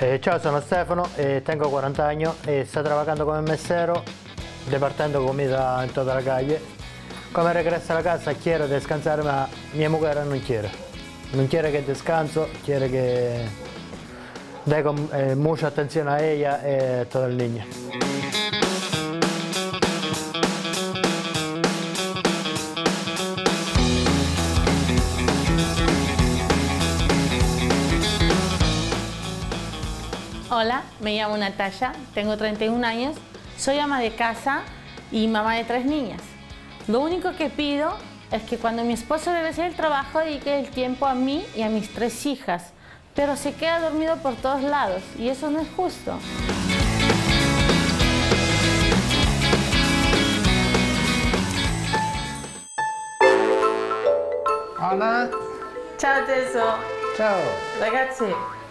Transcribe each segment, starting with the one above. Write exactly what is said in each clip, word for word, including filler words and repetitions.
Eh, ciao, sono Stefano, eh, tengo cuarenta años, eh, sto trabajando come mesero, repartiendo comida en toda la calle. Come regreso a la casa quiero descansar, ma mia mujer non quiere. Non quiere que descanso, quiere que dé con, eh, mucha atención a ella y a todo el niño. Hola, me llamo Natalia, tengo treinta y un años, soy ama de casa y mamá de tres niñas. Lo único que pido es que cuando mi esposo regrese del trabajo dedique el tiempo a mí y a mis tres hijas, pero se queda dormido por todos lados y eso no es justo. Hola. Ciao Teso. Ciao. Ragazzi.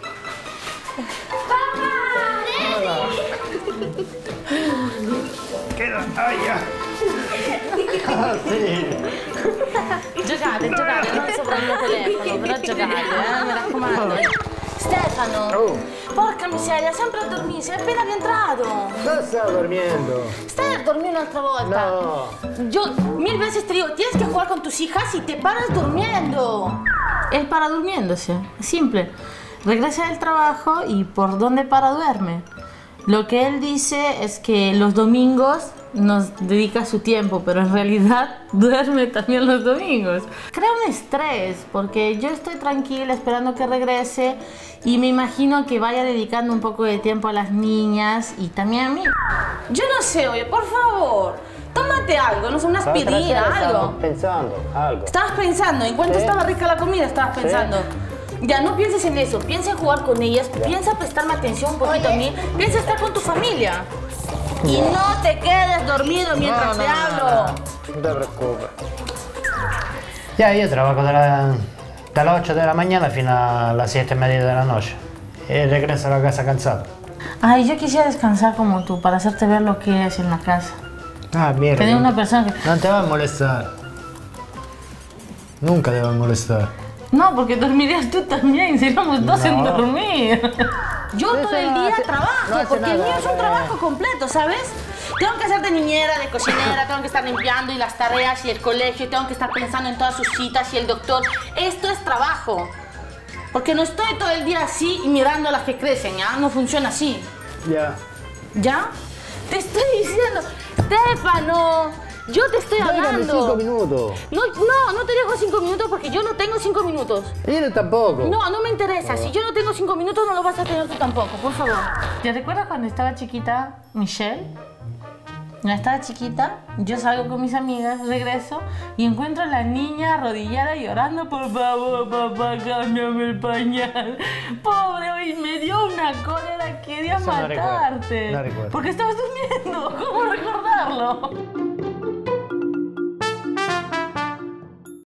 Hola. Che noia. Ah, sì. Giocate, giocate, non sopra il mio telefono, però giocate, eh, mi raccomando. Stefano, Oh. porca miseria, sempre a dormire, sei appena rientrato. No stavo dormiendo. Stai a dormir una otra volta. No. Yo mil veces te digo, tienes que jugar con tus hijas y te paras durmiendo. Él para durmiéndose, es simple. Regresa del trabajo y por donde para duerme. Lo que él dice es que los domingos nos dedica su tiempo, pero en realidad duerme también los domingos. Crea un estrés, porque yo estoy tranquila esperando que regrese y me imagino que vaya dedicando un poco de tiempo a las niñas y también a mí. Yo no sé, oye, por favor, tómate algo, no sé, una aspirina, algo. Pensando, algo. Estabas pensando, en cuanto Sí. estaba rica la comida, estabas Sí. pensando. Ya, no pienses en eso, piensa en jugar con ellas, piensa prestarme atención un poquito a mí, piensa estar con tu familia. Y no te quedes dormido mientras No, te no, hablo. no, no, no te preocupes. Ya, yo trabajo de, la, de las ocho de la mañana fino a las siete y media de la noche. Y regreso a la casa cansado. Ay, yo quisiera descansar como tú, para hacerte ver lo que es en la casa. Ah, mira. Tener una persona que... No te va a molestar. Nunca te va a molestar. No, porque dormirías tú también, seríamos dos en No. dormir. Yo Eso todo el no día hace- trabajo, no hace porque el nada, mío es un eh. trabajo completo, ¿sabes? Tengo que hacer de niñera, de cocinera, tengo que estar limpiando y las tareas y el colegio, tengo que estar pensando en todas sus citas y el doctor. Esto es trabajo. Porque no estoy todo el día así y mirando a las que crecen, ¿ya? No funciona así. Ya. ¿Ya? Te estoy diciendo, Stefano, yo te estoy Déjame hablando. cinco minutos. No, no, no te dejo cinco minutos porque yo no tengo cinco minutos. Yo tampoco. No, no me interesa. Si yo no tengo cinco minutos, no lo vas a tener tú tampoco, por favor. ¿Te recuerdas cuando estaba chiquita Michelle? Cuando estaba chiquita, yo salgo con mis amigas, regreso y encuentro a la niña arrodillada llorando, por favor, papá, cámbiame el pañal. Pobre, hoy me dio una cólera, quería Eso no recuerdo, matarte. no recuerdo. Porque estabas durmiendo, ¿cómo recordarlo?